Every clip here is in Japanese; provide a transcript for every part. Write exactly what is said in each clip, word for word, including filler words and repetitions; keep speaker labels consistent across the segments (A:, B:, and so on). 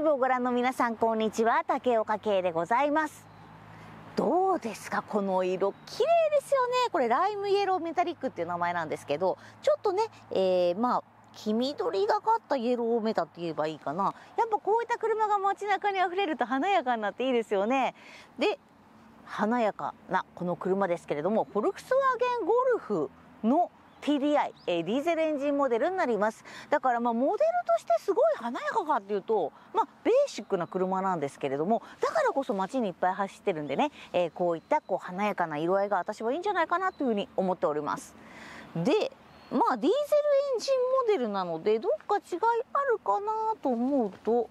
A: YouTube をご覧の皆さん、こんにちは。竹岡圭でございます。どうですか、この色綺麗ですよね。これライムイエローメタリックっていう名前なんですけど、ちょっとね、えー、まあ黄緑がかったイエローメタって言えばいいかな。やっぱこういった車が街中にあふれると華やかになっていいですよね。で、華やかなこの車ですけれども、フォルクスワーゲンゴルフのティーディーアイ、えー、ディーゼルエンジンモデルになります。だからまあモデルとしてすごい華やかかっていうと、まあベーシックな車なんですけれども、だからこそ街にいっぱい走ってるんでね、えー、こういったこう華やかな色合いが私はいいんじゃないかなというふうに思っております。で、まあディーゼルエンジンモデルなのでどっか違いあるかなと思うと、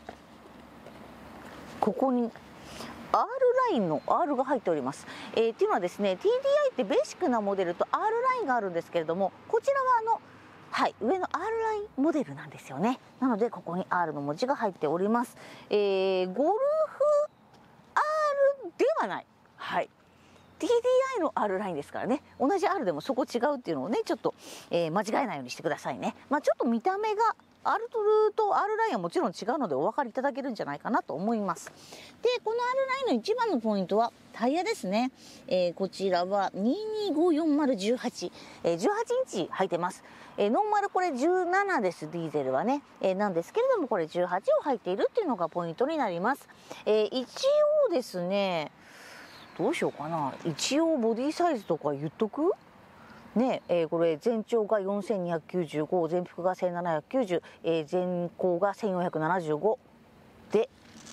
A: ここにアール ラインの アール が入っております。えー、っていうのはですね、ティーディーアイ ってベーシックなモデルと アール ラインがあるんですけれども、こちらはあの、はい、上の アール ラインモデルなんですよね。なのでここに アール の文字が入っております。えー、ゴルフ アール ではない。はい。ティーディーアイ の アール ラインですからね。同じ R でもそこ違うっていうのをね、ちょっと、えー、間違えないようにしてくださいね。まあちょっと見た目がアール と アール ラインはもちろん違うのでお分かりいただけるんじゃないかなと思います。で、この アール ラインの一番のポイントはタイヤですね。えー、こちらはににごよんまるじゅうはち、えー、じゅうはちインチ入ってます。えー、ノーマルこれじゅうななです、ディーゼルはね、えー、なんですけれども、これじゅうはちを入っているっていうのがポイントになります。えー、一応ですね、どうしようかな、一応ボディサイズとか言っとくね。えー、これ全長がよんせんにひゃくきゅうじゅうご、全幅がせんななひゃくきゅうじゅう、えー、全高がせんよんひゃくななじゅうごで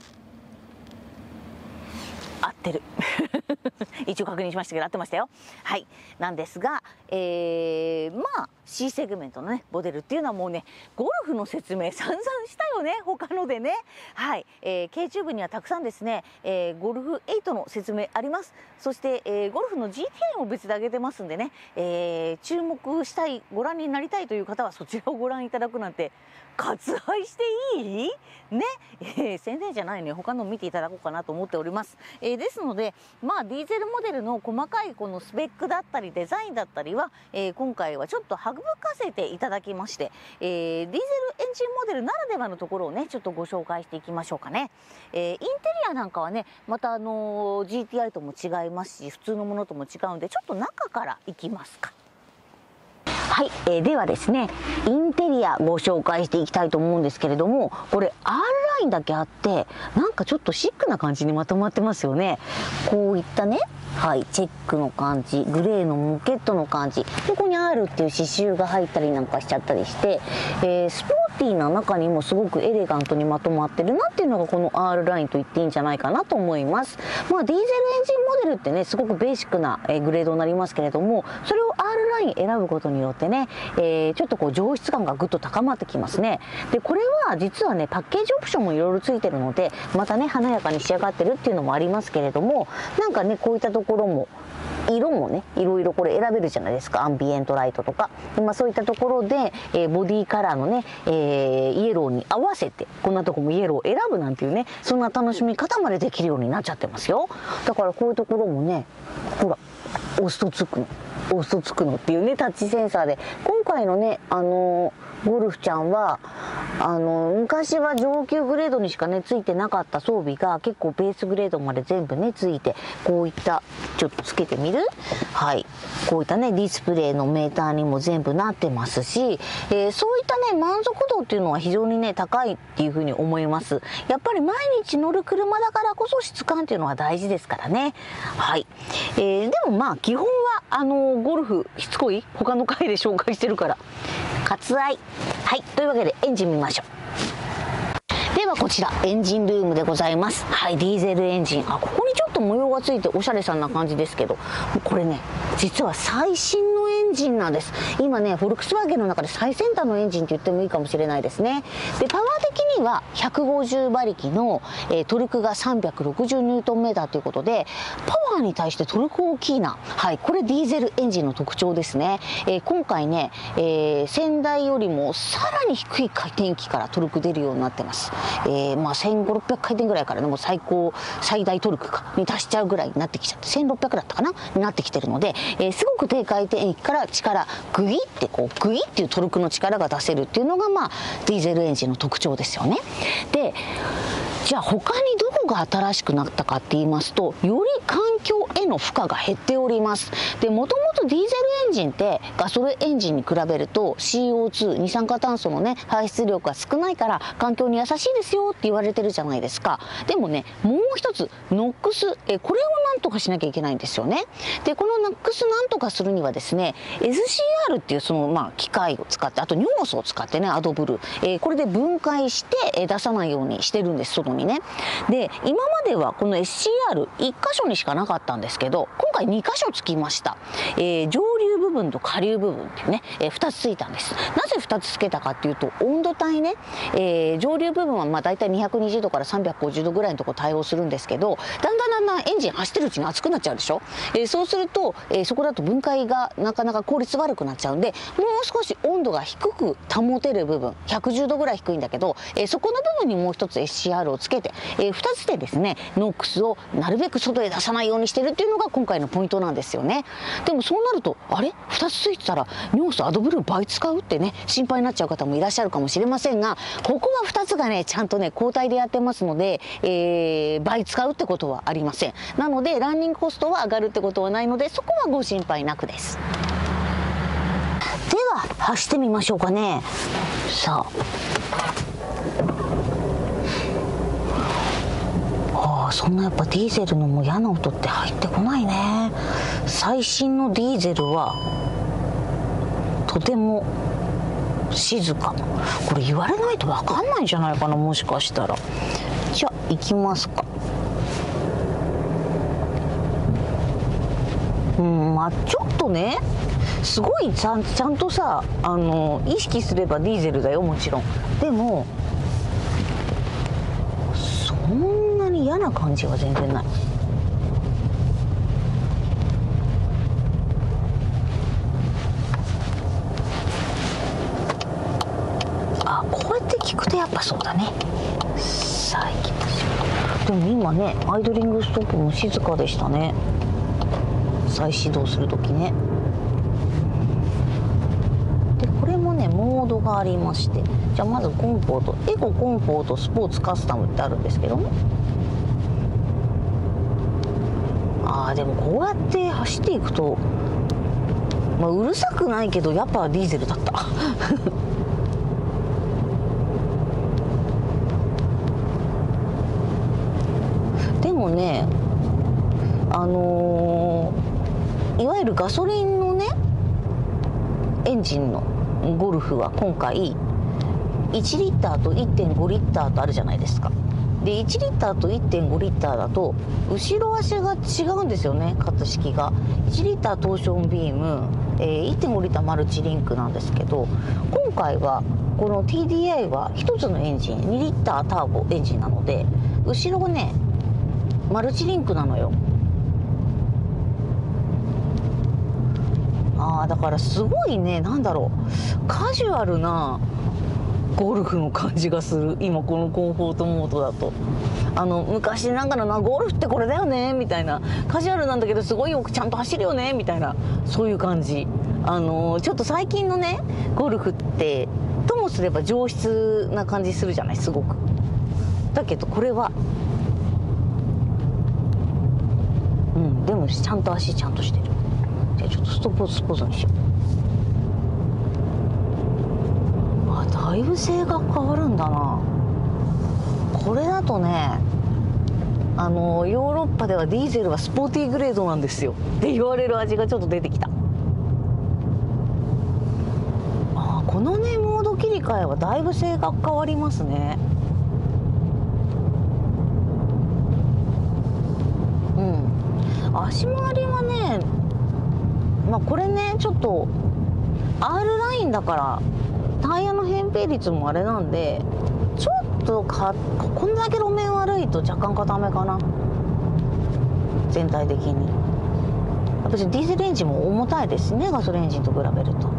A: 合ってる一応確認しましたけど合ってましたよ。はい、なんですが、えー、まあ C セグメントのねモデルっていうのはもうね、ゴルフの説明散々したよね、他のでね。はい、えー、K-チューブにはたくさんですね、えー、ゴルフエイトの説明あります。そして、えー、ゴルフの ジーティーアイ も別で上げてますんでね、えー、注目したい、ご覧になりたいという方はそちらをご覧いただくなんて割愛していいね、えー、宣伝じゃないね、他のを見ていただこうかなと思っております。えー、ですので、まあディーゼルモデルの細かいこのスペックだったりデザインだったりは、えー、今回はちょっと省かせていただきまして、えー、ディーゼルエンジンモデルならではのところをね、ちょっとご紹介していきましょうかね。えー、インテリアなんかはね、またあのー、ジーティーアイ とも違いますし、普通のものとも違うんで、ちょっと中からいきますか。はい、えー、ではですね、インテリアご紹介していきたいと思うんですけれども、これ アール ラインだけあってなんかちょっとシックな感じにまとまってますよね。こういったね、はい、チェックの感じ、グレーのモケットの感じ、ここに アール っていう刺繍が入ったりなんかしちゃったりして、えー、スポーティーな中にもすごくエレガントにまとまってるなっていうのがこの アール ラインと言っていいんじゃないかなと思います。まあディーゼルエンジンモデルってね、すごくベーシックな、えー、グレードになりますけれども、それを アール ライン選ぶことによってね、えー、ちょっとこう上質感がぐっと高まってきますね。でこれは実はね、パッケージオプションもいろいろついてるので、またね華やかに仕上がってるっていうのもありますけれども、なんかねこういったところも色もねいろいろこれ選べるじゃないですか。アンビエントライトとか、で、まあ、そういったところで、えー、ボディカラーのね、えー、イエローに合わせてこんなとこもイエローを選ぶなんていうね、そんな楽しみ方までできるようになっちゃってますよ。だからこういうところもね、ほら押すとつくの押すとつくのっていうね、タッチセンサーで、今回のねあのー、ゴルフちゃんはあの昔は上級グレードにしかねついてなかった装備が結構ベースグレードまで全部ねついて、こういったちょっとつけてみる、はい、こういったねディスプレイのメーターにも全部なってますし、えー、そういったね満足度っていうのは非常にね高いっていうふうに思います。やっぱり毎日乗る車だからこそ質感っていうのは大事ですからね。はい、えー、でもまあ基本はあのゴルフしつこい他の回で紹介してるから割愛。はい、というわけでエンジン見ましょう。ではこちらエンジンルームでございます。はい、ディーゼルエンジン、あ、ここにちょっと模様がついておしゃれさんな感じですけど、これね実は最新のエンジンなんです。今ねフォルクスワーゲンの中で最先端のエンジンって言ってもいいかもしれないですね。でパワー的にはひゃくごじゅうばりきの、えー、トルクがさんびゃくろくじゅうニュートンメーターということで、パワーに対してトルク大きいな、はい、これディーゼルエンジンの特徴ですね。えー、今回ね、えー、先代よりもさらに低い回転域からトルク出るようになってます。えー、まあせんごひゃく、ろっぴゃく回転ぐらいからね、もう最高最大トルクかに達しちゃうぐらいになってきちゃって、せんろっぴゃくだったかなになってきてるので、えー、すごく低回転域から力グイってこうグイっていうトルクの力が出せるっていうのが、まあ、ディーゼルエンジンの特徴ですよね。でじゃあ他にどこが新しくなったかって言いますと、より環境への負荷が減っております。でもともとディーゼルエンジンってガソリンエンジンに比べると シーオーツー 二酸化炭素のね排出量が少ないから環境に優しいですよって言われてるじゃないですか。でもねもう一つノックス、えこれをなんとかしなきゃいけないんですよね。でこのノックスなんとかするにはですね エスシーアール っていうそのまあ機械を使って、あと尿素を使ってねアドブル、えー、これで分解して出さないようにしてるんです、外にね。で今まではこの エスシーアールいっ箇所にしかなかったんですけど、今回に箇所つきました。えー、上流部分と下流部分っていうね、えー、ふたつついたんです。なぜふたつつけたかっていうと、温度帯ね、えー、上流部分はまあ大体にひゃくにじゅうどからさんびゃくごじゅうどぐらいのところ対応するんですけど、だんだんだんだんエンジン走ってるうちに熱くなっちゃうでしょ。えー、そうすると、えー、そこだと分解がなかなか効率悪くなっちゃうんで、もう少し温度が低く保てる部分、ひゃくじゅうどぐらい低いんだけど、えー、そこの部分にもう一つ エスシーアール をつけて、えー、ふたつでですねノックスをなるべく外へ出さないようにしてるっていうのが今回のポイントなんですよね。でもそうなるとあれふたつついてたら尿素アドブルー倍使うってね心配になっちゃう方もいらっしゃるかもしれませんが、ここはふたつがねちゃんとね交代でやってますので、えー、倍使うってことはありません。なのでランニングコストは上がるってことはないので、そこはご心配なくです。では走ってみましょうかね。さあ、あそんなやっぱディーゼルのもう嫌な音って入ってこないね。最新のディーゼルはとても静か。これ言われないと分かんないんじゃないかな、もしかしたら。じゃあ行きますか。うんまあちょっとねすごいちゃんちゃんとさあの意識すればディーゼルだよ、もちろん。でもそんなに嫌な感じは全然ない。あ、こうやって聞くとやっぱそうだね。さあ行きましょう。でも今ねアイドリングストップも静かでしたね、再始動する時ね。でこれもねモードがありまして、じゃあまずコンフォート、エコ、コンフォート、スポーツ、カスタムってあるんですけども、あーでもこうやって走っていくと、まあ、うるさくないけどやっぱディーゼルだったでもねあのー、いわゆるガソリンのねエンジンのゴルフは今回いちリッターと いってんごリッターとあるじゃないですか。でいちリッターと いってんごリッターだと後ろ足が違うんですよね、型式が。いちリッタートーションビーム、えー、いってんごリッターマルチリンクなんですけど、今回はこの ティーディーアイ はひとつのエンジンにリッターターボエンジンなので、後ろがねマルチリンクなのよ。あーだからすごいね、なんだろう、カジュアルなゴルフの感じがする、今このコンフォートモードだと。あの昔ながらなゴルフってこれだよねみたいな、カジュアルなんだけどすごいよくちゃんと走るよねみたいな、そういう感じ。あのちょっと最近のねゴルフってともすれば上質な感じするじゃない、すごく。だけどこれはうんでもちゃんと足ちゃんとしてる。じゃあちょっとストップスポーズにしよう。あ、だいぶ性が変わるんだな。これだとねあのヨーロッパではディーゼルはスポーティーグレードなんですよって言われる味がちょっと出てきた。あ、このねモード切り替えはだいぶ性が変わりますね。うん足回りはね、まあこれねちょっと アール ラインだからタイヤの扁平率もあれなんで、ちょっとかこんだけ路面悪いと若干固めかな、全体的に。やっぱりディーゼルエンジンも重たいですね、ガソリンエンジンと比べると。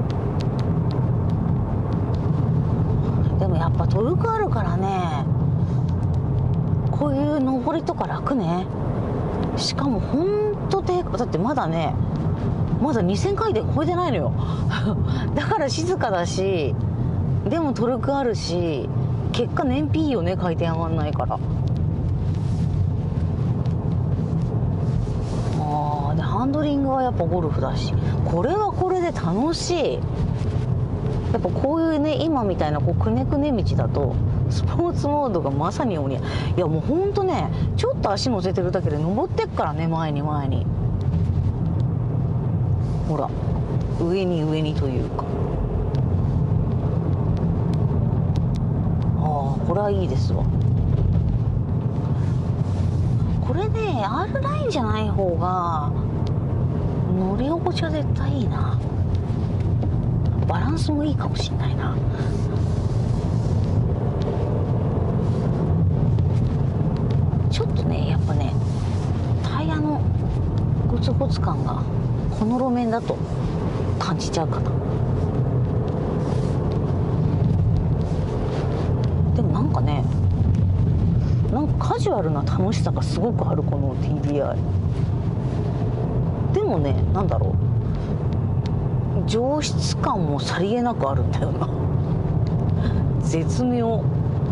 A: でもやっぱトルクあるからね、こういう上りとか楽ね。しかも本と低だってまだねまだにせんかいてん超えてないのよだから静かだし、でもトルクあるし、結果燃費いいよね、回転上がんないから。あーでハンドリングはやっぱゴルフだし、これはこれで楽しい。やっぱこういうね今みたいなこうくねくね道だとスポーツモードがまさに鬼。いやもうほんとね、ちょっと足乗せてるだけで登ってっからね、前に前に。ほら上に上にというか、ああこれはいいですわ。これね R ラインじゃない方が乗り心地は絶対いいな。バランスもいいかもしんないな。ちょっとねやっぱねタイヤのゴツゴツ感がこの路面だと感じちゃうかな。でもなんかね、なんかカジュアルな楽しさがすごくあるこの ティーディーアイ。でもね、なんだろう、上質感もさりげなくあるんだよな絶妙。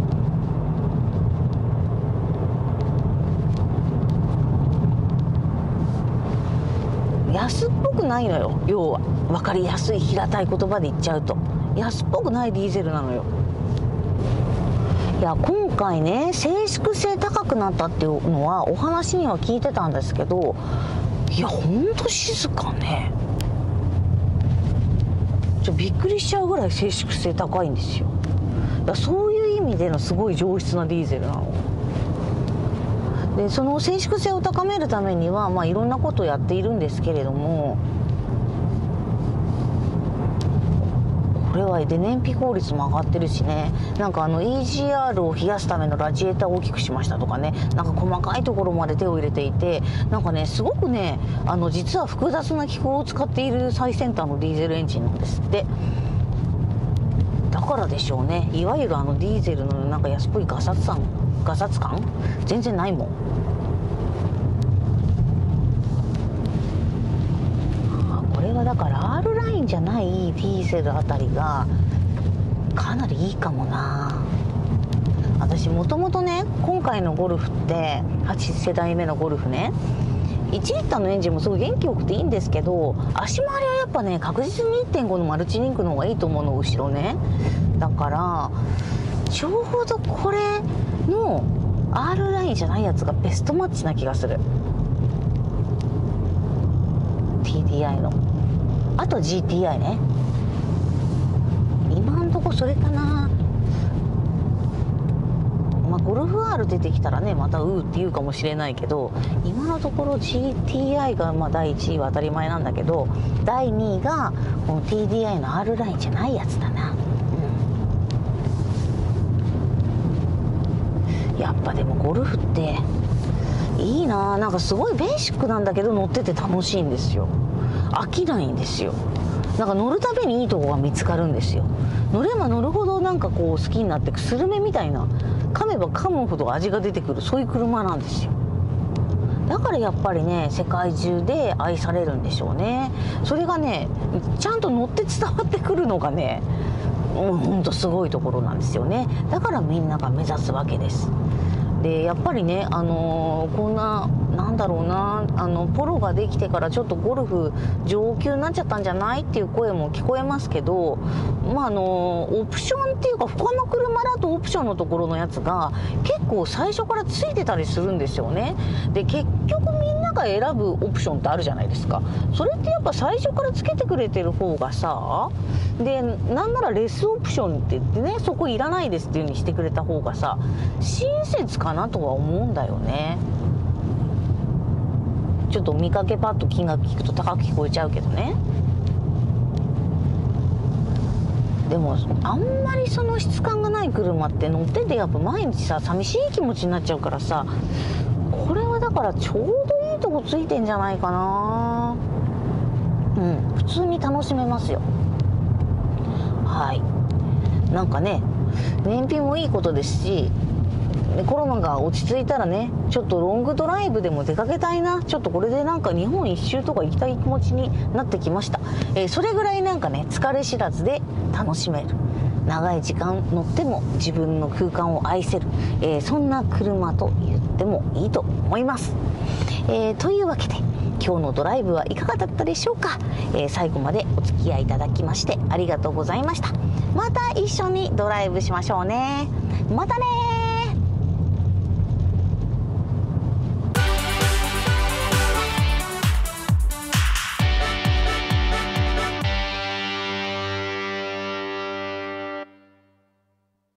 A: 安っぽくないのよ、要は。分かりやすい平たい言葉で言っちゃうと安っぽくないディーゼルなのよ。いや今回ね静粛性高くなったっていうのはお話には聞いてたんですけど、いやほんと静かね。ちょびっくりしちゃうぐらい静粛性高いんですよ。いやそういう意味でのすごい上質なディーゼルなの。でその静粛性を高めるためには、まあ、いろんなことをやっているんですけれども、これはで燃費効率も上がってるしね、なんかあの イージーアール を冷やすためのラジエーターを大きくしましたとかね、なんか細かいところまで手を入れていて、なんかねすごくねあの実は複雑な機構を使っている最先端のディーゼルエンジンなんですって。だからでしょうね、いわゆるあのディーゼルのなんか安っぽいガサツ感ガサツ感全然ないもん。これはだから R ラインじゃないディーゼルあたりがかなりいいかもな。私もともとね今回のゴルフってはち世代目のゴルフね、いちリッターのエンジンもすごい元気よくていいんですけど、足回りはやっぱね確実に いってんご のマルチリンクの方がいいと思うの、後ろね。だからちょうどこれの R ラインじゃないやつがベストマッチな気がする、 ティーディーアイ の。あと ジーティーアイ ね、今んとこそれかな。まあゴルフ R 出てきたらねまたうーって言うかもしれないけど、今のところ ジーティーアイ がまあだいいちいは当たり前なんだけど、だいにいがこの ティーディーアイ の R ラインじゃないやつだな。やっぱでもゴルフっていいな。なんかすごいベーシックなんだけど乗ってて楽しいんですよ。飽きないんですよ。なんか乗るたびにいいとこが見つかるんですよ。乗れば乗るほどなんかこう好きになってく、スルメみたいな、噛めば噛むほど味が出てくる、そういう車なんですよ。だからやっぱりね世界中で愛されるんでしょうね。それがねちゃんと乗って伝わってくるのがね、うん、ほんとすごいところなんですよね。だからみんなが目指すわけです。でやっぱりね、あのー、こんななんだろうな、あのポロができてからちょっとゴルフ上級になっちゃったんじゃないっていう声も聞こえますけど、まああのー、オプションっていうか他の車だとオプションのところのやつが結構最初からついてたりするんですよね。で結局みんなが選ぶオプションってあるじゃないですか。それってやっぱ最初からつけてくれてる方がさ、でなんならレスオプションって言ってね、そこいらないですっていう風にしてくれた方がさ親切かなとは思うんだよね。ちょっと見かけパッと金額聞くと高く聞こえちゃうけどね。でもあんまりその質感がない車って乗っててやっぱ毎日さ寂しい気持ちになっちゃうからさ、これはだからちょうどいいとこついてんじゃないかな。うん普通に楽しめますよ。はい、なんかね燃費もいいことですし、 コロナが落ち着いたらね、ちょっとロングドライブでも出かけたいな。ちょっとこれでなんか日本一周とか行きたい気持ちになってきました。えー、それぐらいなんかね、疲れ知らずで楽しめる、長い時間乗っても自分の空間を愛せる、えー、そんな車と言ってもいいと思います。えー、というわけで今日のドライブはいかがだったでしょうか。えー、最後までお付き合いいただきましてありがとうございました。また一緒にドライブしましょうね。またねー。